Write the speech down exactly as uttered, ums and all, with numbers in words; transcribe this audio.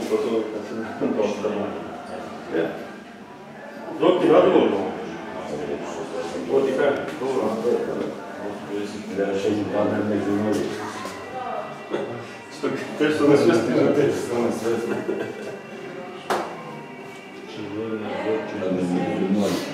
gotovo kad se ne ostalo. Dok ti nadovoljno? Ovo ti kaj? Dobro. Da še im padne među novi. Tešto ne svesti. Tešto ne svesti. Padne među novi.